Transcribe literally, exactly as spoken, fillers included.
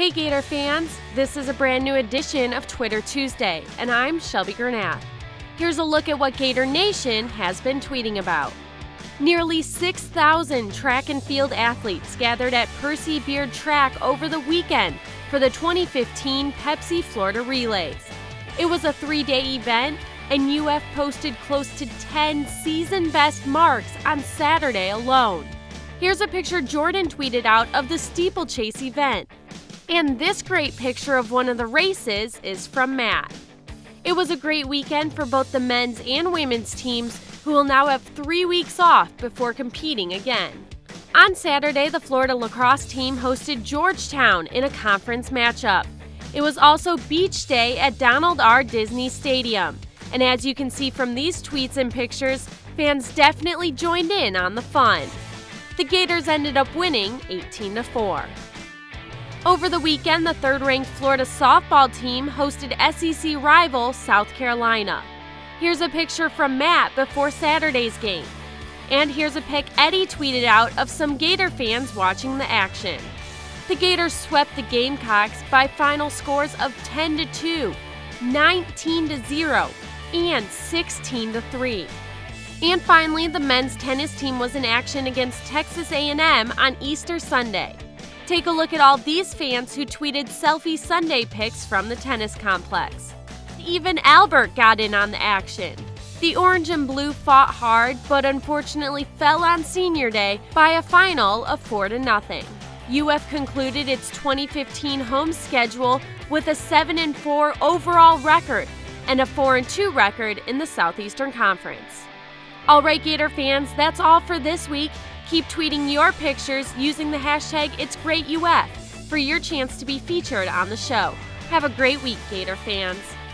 Hey Gator fans, this is a brand new edition of Twitter Tuesday, and I'm Shelby Gernath. Here's a look at what Gator Nation has been tweeting about. Nearly six thousand track and field athletes gathered at Percy Beard Track over the weekend for the twenty fifteen Pepsi Florida Relays. It was a three-day event, and U F posted close to ten season-best marks on Saturday alone. Here's a picture Jordan tweeted out of the steeplechase event. And this great picture of one of the races is from Matt. It was a great weekend for both the men's and women's teams, who will now have three weeks off before competing again. On Saturday, the Florida lacrosse team hosted Georgetown in a conference matchup. It was also beach day at Donald R. Disney Stadium. And as you can see from these tweets and pictures, fans definitely joined in on the fun. The Gators ended up winning eighteen to four. Over the weekend, the third-ranked Florida softball team hosted S E C rival South Carolina. Here's a picture from Matt before Saturday's game. And here's a pic Eddie tweeted out of some Gator fans watching the action. The Gators swept the Gamecocks by final scores of ten to two, nineteen to zero, and sixteen to three. And finally, the men's tennis team was in action against Texas A and M on Easter Sunday. Take a look at all these fans who tweeted selfie Sunday pics from the tennis complex. Even Albert got in on the action. The orange and blue fought hard, but unfortunately fell on senior day by a final of four to nothing. U F concluded its twenty fifteen home schedule with a seven and four overall record and a four and two record in the Southeastern Conference. Alright Gator fans, that's all for this week. Keep tweeting your pictures using the hashtag It'sGreatUF for your chance to be featured on the show. Have a great week, Gator fans.